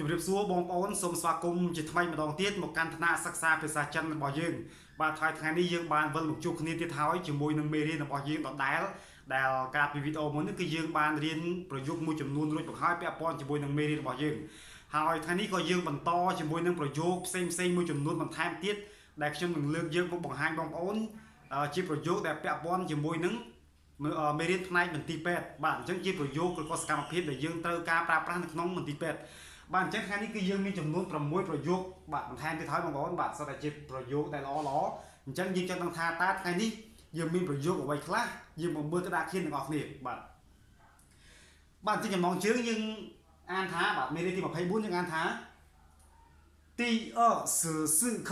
ជំរាបសួរបងប្អូនសូមស្វាគមន៍ជាថ្មីម្ដងទៀតមកកាន់ថ្នាក់សិក្សាភាសាចិនរបស់យើងបាទហើយថ្ងៃនេះយើងបានវិលមកជួបគ្នាទៀតហើយជាមួយនឹងមេរៀនរបស់យើងដដែលដែលកាលពីវីដេអូមុននេះគឺយើងបានរៀនប្រយោគមួយចំនួនរួចមកហើយពាក់ព័ន្ធជាមួយនឹងមេរៀនរបស់យើងហើយថ្ងៃនេះក៏យើងបន្តជាមួយនឹងប្រយោគផ្សេងមួយចំនួនបន្ថែមទៀតដែលខ្ញុំនឹងលើកយកមកបង្ហាញបងប្អូនជាប្រយោគដែលពាក់ព័ន្ធជាមួយនឹងមេរៀនផ្នែកមន្ទីរពេទ្យបាទអញ្ចឹងជាប្រយោគឬក៏សកម្មភាពដែលយើងត្រូវការប្រើប្រាស់នៅក្នុងមន្ទីរពេទ្យបាទអញ្ចឹងថ្ងៃនេះគឺយើងមានចំនួន6ប្រយោគបាទបន្ថែមទៀតហើយបងប្អូនបាទសុទ្ធតែជាប្រយោគដែលល្អអញ្ចឹងយើងចង់ដឹងថាតើថ្ងៃនេះយើងមានប្រយោគអ្វីខ្លះយើងមកមើលក្តារខៀនទាំងអស់គ្នាបាទអញ្ចឹងចំណងជើងយើងអានថាបាទមេរៀនទី24យើងអានថាទី24课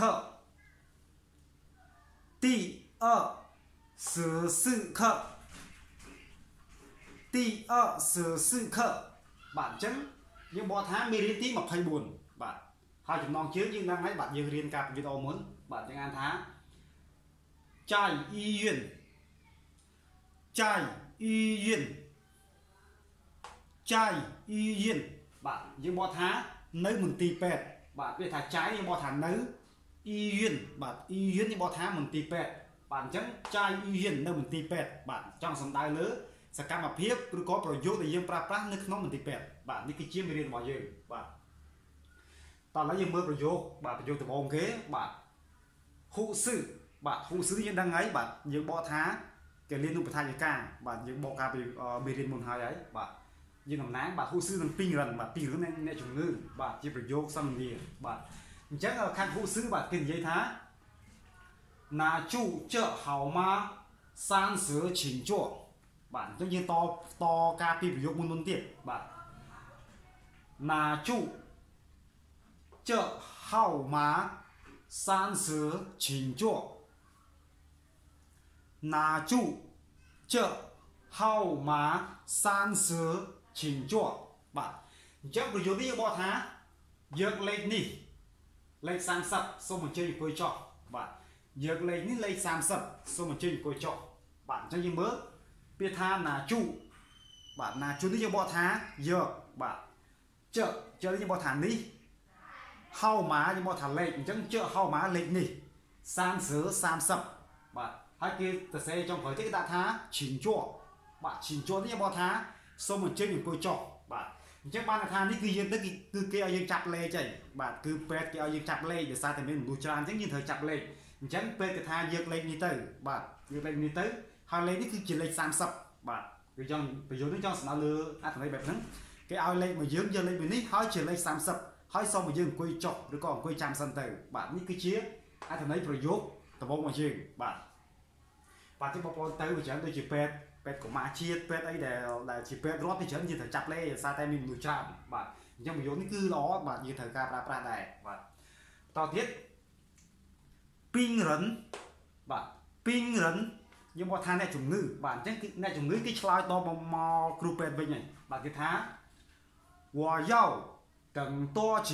第24课បាទអញ្ចឹងយើងបកថាមេរៀនទី24បាទហើយចំណងជើងយើងដឹងហើយបាទយើងរៀនការវីដេអូមុនបាទយើងអានថា在医院បាទយើងបកថានៅមន្ទីរពេទ្យបាទវាថាចៃយើងបកថានៅ医院បាទ医院យើងបកថាមន្ទីរពេទ្យបាទអញ្ចឹងចៃ医院នៅមន្ទីរពេទ្យបាទចង់សំដៅលើសកម្មភាពឬក៏ប្រយោគដែលយើងប្រើប្រាស់នៅក្នុងមន្ទីរពេទ្យបាទនេះគឺជាមេរៀនរបស់យើងបាទតោះឥឡូវយើងមើលប្រយោគបាទប្រយោគដំបូងគេបាទហ៊ូស៊ឺបាទហ៊ូស៊ឺយើងដឹងហើយបាទយើងបកថាគេរៀននុបដ្ឋាយិកាបាទយើងបកការពីមេរៀនមុនហើយបាទយើងតំណាងបាទហ៊ូស៊ឺនឹងពីងរិនបាទពីងរិនអ្នកជំងឺបាទជាប្រយោគសំនីបាទអញ្ចឹងខាងហ៊ូស៊ឺបាទគេនិយាយថាណាជូเจอ好吗30请坐បាទអញ្ចឹងយើងតការពីប្រយោគមុនទៀតបាទណាជូเจอ好吗30请坐拿住这号码30请坐បាទអញ្ចឹងប្រយោគនេះយើងបកថាយកលេខនេះលេខ30សូមអញ្ជើញអង្គុយចុះបាទយកលេខនេះលេខ30សូមអញ្ជើញអង្គុយចុះបាទអញ្ចឹងយើងមើលពាក្យថាណាជូបាទណាជូនេះយើងបកថាយកបាទជើនេះយើងបកថានេះហៅម៉ាយើងបកថាលេខអញ្ចឹងជើហៅម៉ាលេខនេះ30បាទហើយគេទៅសេចុងក្រោយទៀតគេដាក់ថាឈិនជ័របាទឈិនជ័រនេះយើងបកថាសូមអញ្ជើញអង្គុយចុះបាទអញ្ចឹងបានថានេះគឺយើងទៅគឺគេឲ្យយើងចាប់លេខហីបាទគឺពេទ្យគេឲ្យយើងចាប់លេខដោយសារតែមានមនុស្សច្រើនអញ្ចឹងយើងត្រូវចាប់លេខអញ្ចឹងពេទ្យគេថាយកលេខនេះទៅបាទយកលេខនេះទៅហើយលេខនេះគឺជាលេខ30បាទគឺចង់ប្រយោគនេះចង់សំដៅលើអត្ថន័យបែបហ្នឹងគេឲ្យលេខមកយើងយកលេខមួយនេះហើយជាលេខ30ហើយសូមឲ្យយើងអង្គុយចុះឬក៏អង្គុយចាំសិនទៅបាទនេះគឺជាអត្ថន័យប្រយោគដំបូងរបស់យើងបាទទីបងប្អូនទៅវាច្រើនដូចជាពេទ្យកុមារជាតិពេទ្យអីដែលជាពេទ្យរដ្ឋទីច្រើនយើងត្រូវចាប់លេខដោយសារតែមានមនុស្សច្រើនបាទអញ្ចឹងប្រយោគនេះគឺល្អបាទយើងត្រូវការប្រើប្រាស់ដែរបាទបន្តទៀតពីងរិនបាទពីងរិនយើងบอกថាអ្នកជំងឺបាទអញ្ចឹងអ្នកជំងឺគេឆ្លើយតបមកគ្រូពេទ្យវិញហើយបាទគេថា我要等多久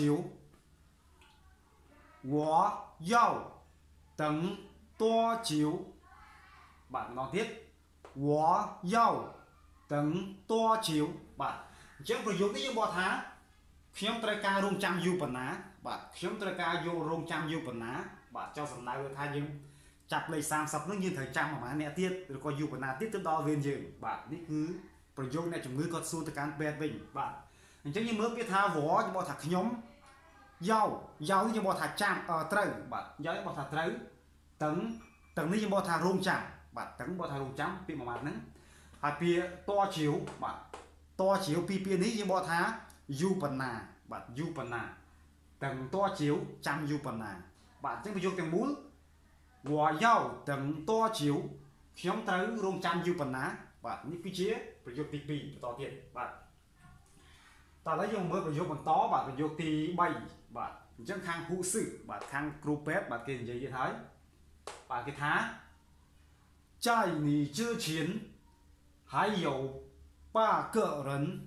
我要等多久បាទម្ដងទៀត我要等多久បាទអញ្ចឹងប្រយោគនេះយើងบอกថាខ្ញុំត្រូវការរងចាំយូរប៉ុណ្ណាបាទខ្ញុំត្រូវការយករងចាំយូរប៉ុណ្ណាបាទចង់សំដៅថាយើងចាប់លេខ30នោះយើងត្រូវចាំប្រហែលអ្នកទៀតឬក៏យូរប៉ុណ្ណាទៀតទៅដល់វេនយើងបាទនេះគឺប្រយោគអ្នកជំងឺគាត់សួរទៅកាន់ពេទ្យវិញបាទអញ្ចឹងយើងមើលពាក្យថាវយើងบอกថាខ្ញុំយោនេះយើងบอกថាចាំត្រូវបាទយោយើងบอกថាត្រូវតឹងនេះយើងบอกថារងចាំបាទតឹងบอกថារងចាំពាក្យមួយម៉ាត់ហ្នឹងហើយពាក្យតជ្រាវបាទតជ្រាវពីពាក្យនេះយើងบอกថាយូរប៉ុណ្ណាបាទយូរប៉ុណ្ណាតឹងតជ្រាវចាំយូរប៉ុណ្ណាបាទអញ្ចឹងប្រយោគទាំងមូល我要等多久ខ្ញុំត្រូវរងចាំយូរប៉ុណ្ណាបាទនេះគឺជាប្រយោគទី2បន្តទៀតបាទតោះឥឡូវយើងមើលប្រយោគបន្តបាទប្រយោគទី3បាទអញ្ចឹងខាងហ៊ូស៊ឺបាទខាងគ្រូពេទ្យបាទគេនិយាយទៀតហើយបាទគេថា在你之前还有8个人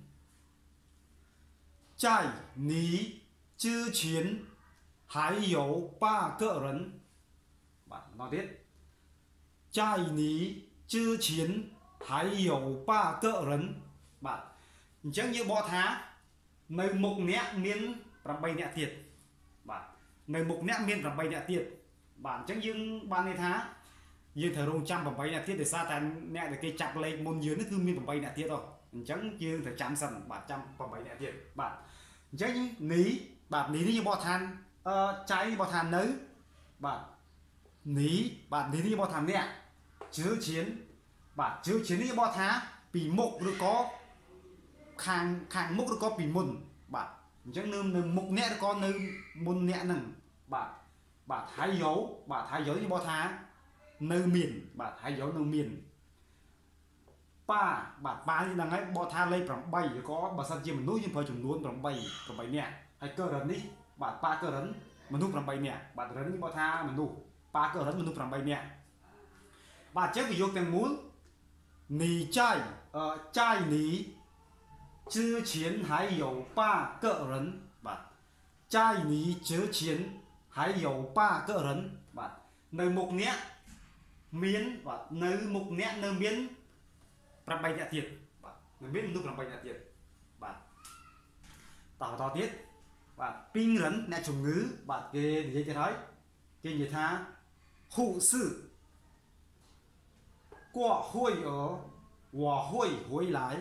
在你之前还有8个人បាទnói tiếp在你之前还有8个人បាទអញ្ចឹងយើងបកថានៅមុខអ្នកមាន 8 nẹt tiệt bạn nơi mục nẹt miên 8 nẹt tiệt bạn chẳng dương ban này thá dương thờ rong trăm 8 nẹt tiệt để xa tại nẹt để cây chặt lấy môn dưới nó cứ miên 8 nẹt tiệt rồi chẳng dương thờ trăm sần bạn trăm 8 nẹt tiệt bạn chẳng ní bạn ní như bò than cháy bò than nới bạn ní như bò than nẹt chứa chiến bạn chứa chiến như bò thá bị mục được có khang mục được có bị mùn bạn chẳng nương mục nẹt có nơi môn nẹt nằng bạn thái dấu như bò thá nơi miền bạn thái dấu nơi miền ba như là ngay bò thá lấy bằng bay có bà san chiêm núi nhưng phải chủng luôn bằng bay nẹt hay cơ rấn đi bạn ba cơ rấn mình nuốt bằng bay nẹt bạn rấn như bò thá mình nuốt ba cơ rấn mình nuốt bằng bay nẹt bạn chắc ví dụ tiền muốn nì chai nì之前还有8个人吧，在你之前还有8个人吧，nơi một nét miến và nơi một nét nơi miến 8 nẹt thiệt và nơi miến lúc 8 nẹt thiệt và tao tiết và pin rấn nẹt chủng ngữ và cái gì thế đấy cái gì tha hộ sự qua hội ở 我会回来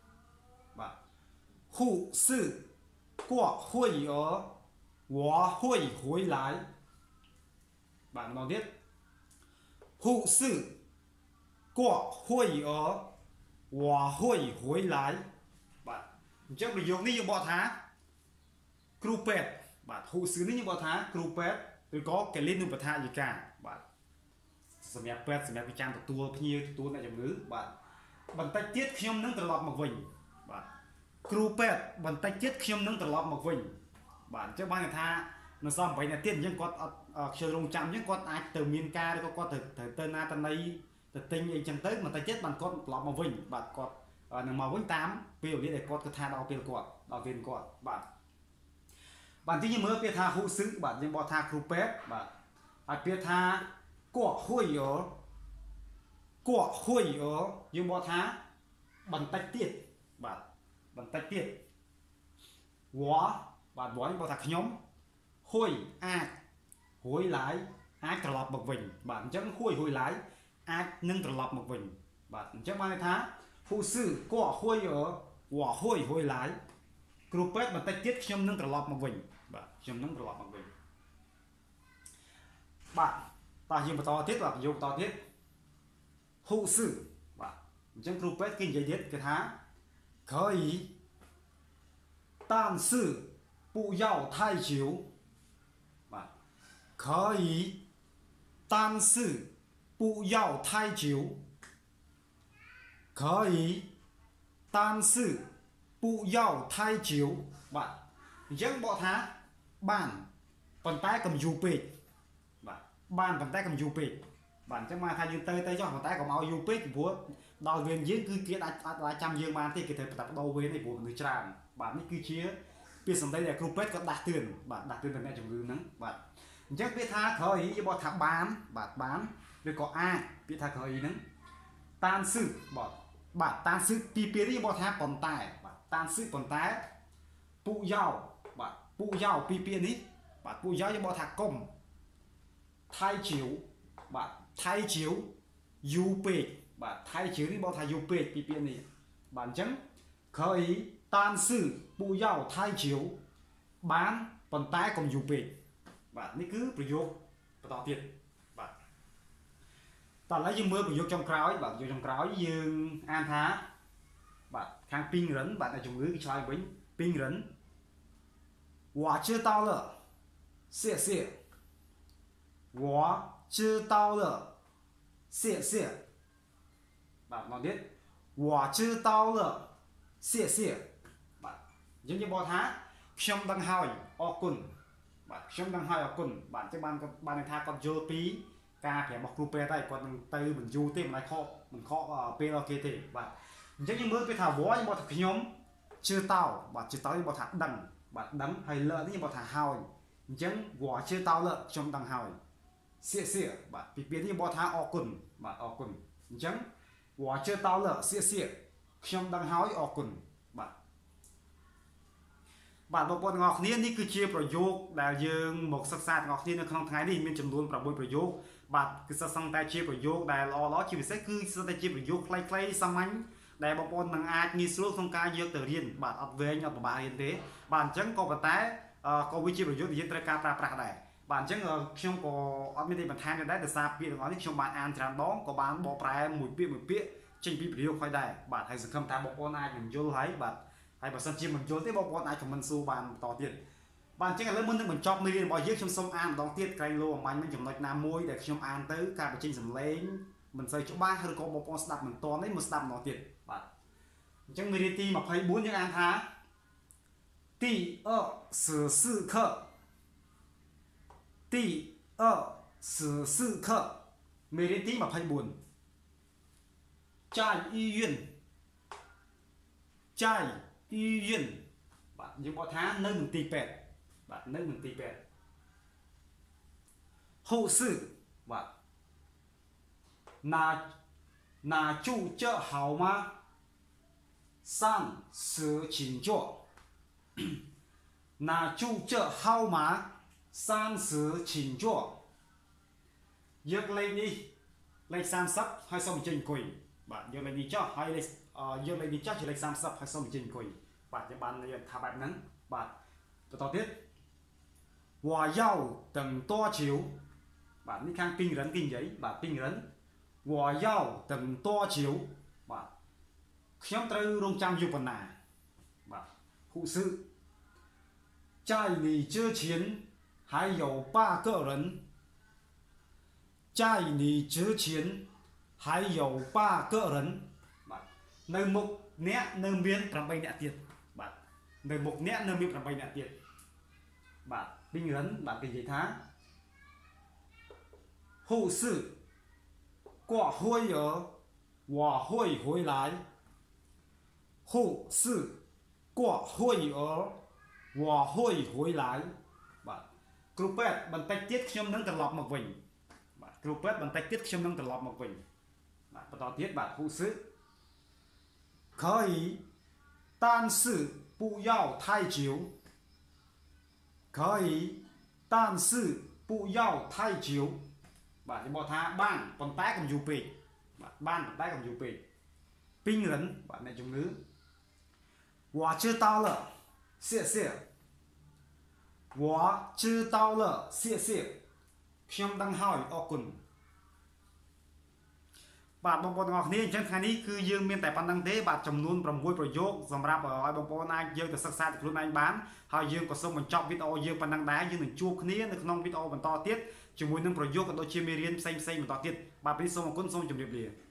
护士过会儿我会回来 bạn nói tiếp护士过会儿我会回来 bạn chắc là dùng như bò thá crupet bạn hộ sứ như bò thá crupet tôi có cái liên bò thá gì cả bạn sầm nhạt pet sầm nhạt cái trang tua này trong ngữ bạn bàn tay tiết khi ông nâng từ lọt một vinh bạn crupet bàn tay tiết khi ông nâng từ lọt một vinh bạn cho ban người tha nó xong vậy là tiết nhưng có chơi rong chạm nhưng có ai từ miền ca có từ tên na tên này từ tinh ấy chẳng tới mà tay chết bạn có lọt một vinh bạn có nằm màu vinh 8 biểu đi để có cái tha đào tiền quạt đào tiền quạt bạn tí như mới biết tha hộ sứ bạn nhưng bỏ tha crupet bạn biết tha của hội ở nhưng bỏ thá bằng tay tiết bạn bằng tay tiết quá bạn bỏ những bỏ thạc nhóm hôi hối lái trở lọt một vinh bạn chẳng hối lái nâng trở lọt một vinh bạn chẳng bao thá phụ sư của hôi ở quả hối lái crupet bằng tay tiết nhóm nâng trở lọt một vinh bạn nhóm nâng trở lọt một vinh bạn ta dùng một to tiết là dùng to tiết hộ sự và trong crupet kinh tế tiết cái thá khởi但是不要太久và khởi但是不要太久khởi但是不要太久bạn chẳng bỏ thá bàn tay cầm dù pệt bàn bàn tay cầm dù pệt bạn chắc mà thay dương tây cho bàn tay cầm áo dù pệt của đào viên diễn cứ kia đã trăm dương mà thì cái thời tập đầu với này của người tràn bạn ấy cứ chia biết xong đây là crupet có đạt tiền bạn đạt tiền từ mẹ chồng gương nắng bạn chắc biết tha khởi ý bỏ thả bán rồi có biết tha khởi ý nắng tan sự bỏ bạn tan sự pi đi bỏ thả còn tài tan sự còn tái phụ giàu pi đi bạn phụ giàu cho bỏ thả công thay chiếu du pê bạn thay chiếu đi bỏ thả du pê pi này bạn chẳng khởi tan sự phụ giàu thay chiếu bán còn tái còn du pê bạn ní cứประโยคต่อទៀតបាទតោះឥឡូវយើងមើលប្រយោគចុងក្រោយបាទប្រយោគចុងក្រោយយើងអានថាបាទខាងពីងរិនបាទជំងឺគេឆ្លើយវិញពីងរិន我知道了谢谢我知道了谢谢បាទមកទៀត我知道了谢谢បាទយើងនិយាយบอกថាខ្ញុំដឹងហើយអរគុណបាទខ្ញុំដឹងហើយអរគុណបាទចឹងបានន័យថាគាត់យល់ពីការប្រាប់របស់គ្រូពេទ្យហើយគាត់នឹងទៅមិនយូរទេមិនខកពេលអូខេទេបាទអញ្ចឹងយើងមើលពេលថាវ៉ាយើងบอกថាខ្ញុំជឿតោបាទជឿតោយើងบอกថាដឹងបាទដឹងហើយលើនេះយើងบอกថាហើយអញ្ចឹងវ៉ាជឿតោលើខ្ញុំដឹងហើយសៀសៀបាទពីពេលនេះយើងบอกថាអរគុណបាទអរគុណអញ្ចឹងវ៉ាជឿតោលើសៀសៀខ្ញុំដឹងហើយអរគុណបាទ bạn bộ phận ngọc niên ní cứ chiaประโยค ដែលយើងមកសិក្សាទាំងអស់គ្នានៅក្នុងថ្ងៃនេះមានចំនួន 6 ប្រយោគ បាទគឺសិស្សសង្កតែជាប្រយោគដែលល្អៗជាពិសេសគឺសិស្សតែជាប្រយោគខ្លីៗសាមញ្ញដែលបងប្អូននឹងអាចងាយស្រួលក្នុងការយកទៅរៀនបាទអត់វែងអត់ពិបាករៀនទេបាទអញ្ចឹងក៏ប៉ុន្តែក៏វាជាប្រយោគដែលយើងត្រូវការប្រើប្រាស់ដែរបាទអញ្ចឹងខ្ញុំក៏អត់មានទេបន្ថែមទេដែរដោយសារពាក្យទាំងអស់នេះខ្ញុំបានអានច្រើនដងក៏បានបកប្រែមួយពាក្យចេញពីប្រយោគហើយដែរបាទហើយសង្ឃឹមថាបងប្អូនអាចនឹងយល់ហើយបាទហើយបើសិនជាមិនយល់ទេបងប្អូនអាចខមមិនសួរបានបន្តទៀតបាទអញ្ចឹងឥឡូវមុននឹងបញ្ចប់មេរៀនរបស់យើងខ្ញុំសូមអានម្ដងទៀតក្រែងលោអំបញ្ញមិនចំណុចណាមួយដែលខ្ញុំអានទៅការបញ្ចេញសំឡេងមិនសូវច្បាស់ឬក៏បងប្អូនស្ដាប់មិនទាន់ទេមកស្ដាប់ម្ដងទៀតបាទអញ្ចឹងមេរៀនទី24យើងអានថា第24课第24课មេរៀនទី24在医院在医院បាទយើងបកថានៅមន្ទីរពេទ្យបាទនៅមន្ទីរពេទ្យ护士បាទ拿住这好吗上时请坐拿住这号码上时请坐យកលេខនេះលេខ30ហើយសូមអញ្ជើញអង្គុយបាទយកលេខនេះចុះហើយយកលេខនេះចុះជាលេខ30ហើយសូមអញ្ជើញអង្គុយបាទយើងបាននិយាយថាបែបហ្នឹងបាទបន្តទៀត我要等多久បាទនេះខាងពីងរិនគេនិយាយបាទពីងរិន我要等多久បាទខ្ញុំត្រូវរងចាំយូរប៉ុណ្ណាបាទ护士在你之前还有8个人在你之前还有8个人បាទនៅមុខអ្នកនៅមាន8អ្នកទៀតបាទនៅមុខអ្នកនៅមាន8អ្នកទៀតបាទពីងរិនបាទគេនិយាយថា护士过会儿我会回来护士过会儿我会回来បាទគ្រូពេទ្យបន្តិចទៀតខ្ញុំនឹងត្រឡប់មកវិញបាទគ្រូពេទ្យបន្តិចទៀតខ្ញុំនឹងត្រឡប់មកវិញបាទបន្តទៀតបាទ护士可以但是不要太久可以但是不要太久បាទខ្ញុំบอกថាបានប៉ុន្តែកុំយូរពេកបាទបានប៉ុន្តែកុំយូរពេកពីងរិនបាទអ្នកជំងឺ我知道了谢谢我知道了谢谢ខ្ញុំដឹងហើយអរគុណបាទបងប្អូនទាំងអស់គ្នាអញ្ចឹងថ្ងៃនេះគឺយើងមានតែប៉ុណ្្នឹងទេបាទចំនួន6ប្រយោគសម្រាប់ឲ្យបងប្អូនអាចយកទៅសិក្សាទៅខ្លួនឯងបានហើយយើងក៏សូមបញ្ចប់វីដេអូយើងប៉ុណ្្នឹងដែរយើងនឹងជួបគ្នានៅក្នុងវីដេអូបន្តទៀតជាមួយនឹងប្រយោគក៏ដូចជាមេរៀនផ្សេងៗបន្តទៀតបាទពេលនេះសូមអរគុណសូមជម្រាបលា